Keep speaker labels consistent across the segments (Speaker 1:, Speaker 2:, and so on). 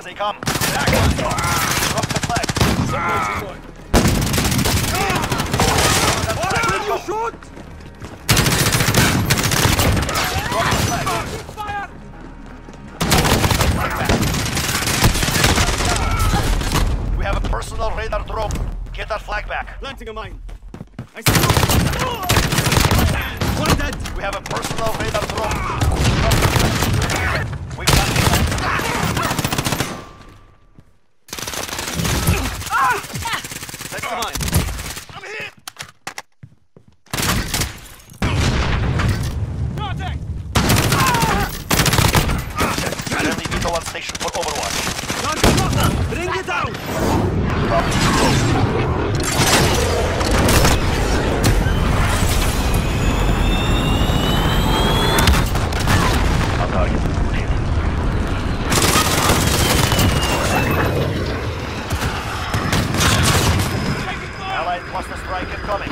Speaker 1: they come. Back. Drop the flag.
Speaker 2: Will you shoot?
Speaker 1: Drop the flag.
Speaker 2: Fire!
Speaker 1: We have a personal radar drone. Get that flag back.
Speaker 2: Planting a mine. I see you. One dead.
Speaker 1: We have a personal radar drone. We've got the
Speaker 2: That's the mine.
Speaker 1: I'm hit!
Speaker 2: Contact!
Speaker 1: Friendly Vito on station for Overwatch.
Speaker 2: Bring it down!
Speaker 1: Allied cluster strike incoming.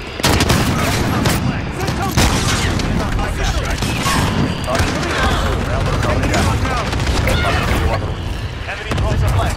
Speaker 1: Enemy drops a flag.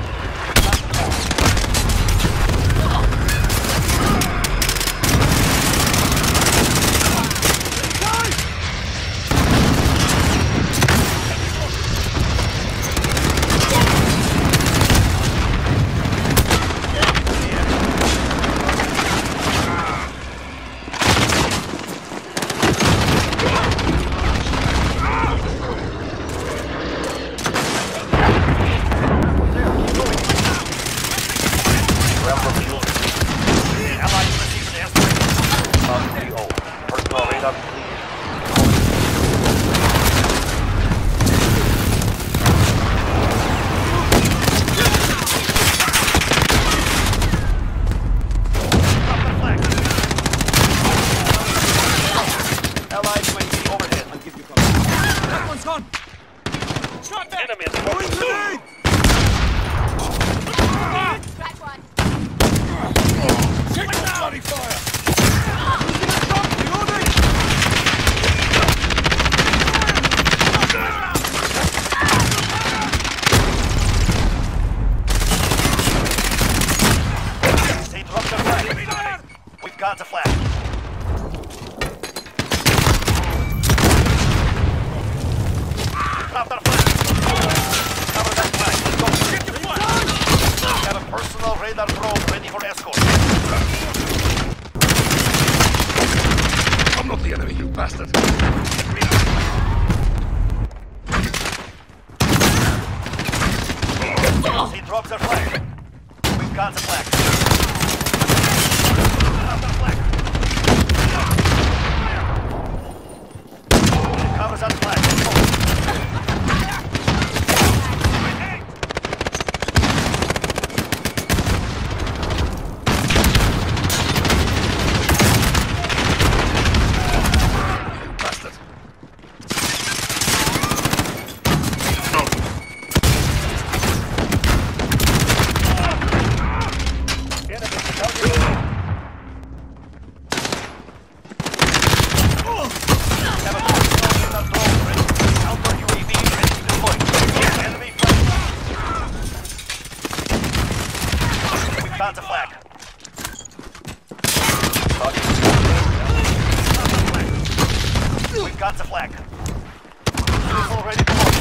Speaker 1: Got the flag. Drop that flag. Cover that flag. Let's go. Get the flag. We have a personal radar drone ready for escort.
Speaker 3: I'm not the enemy, you bastard.
Speaker 1: He drops their flag. We've got the flag. Covers that flag. Let's go.
Speaker 3: Bastard.
Speaker 1: Got the flag. We've got the flag. Vehicle ready to launch.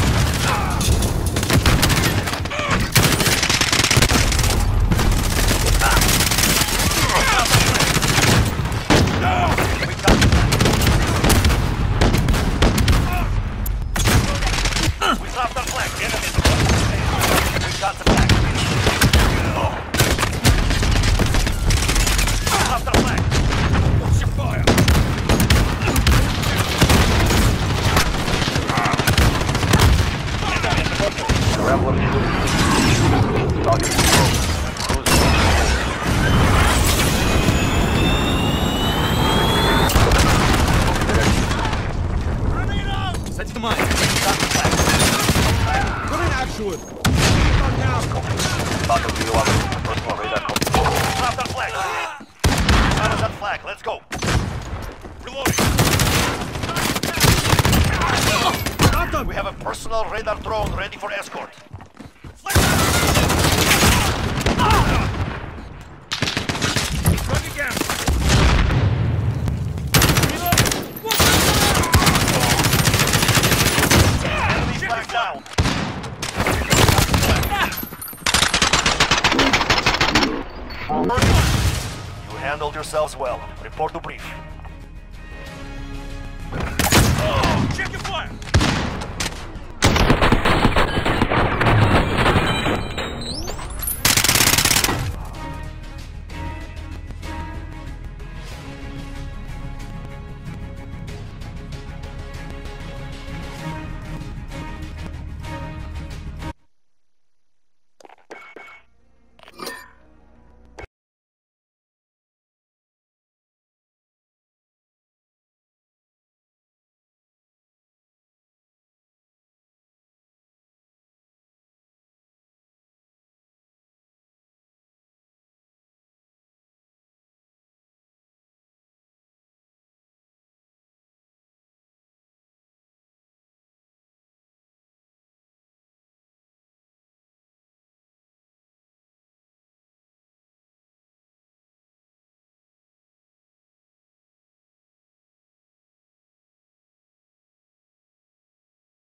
Speaker 1: We dropped our flag. We've got the flag. Drop the flag. What's your fire?
Speaker 2: Set the mine.
Speaker 1: Drop the flag.
Speaker 2: Come in, actual.
Speaker 1: Drop that flag. Cover that flag. Let's go. Reloading. We have a personal radar drone ready for escort. handled yourselves well. Report to brief.
Speaker 2: Check your fire!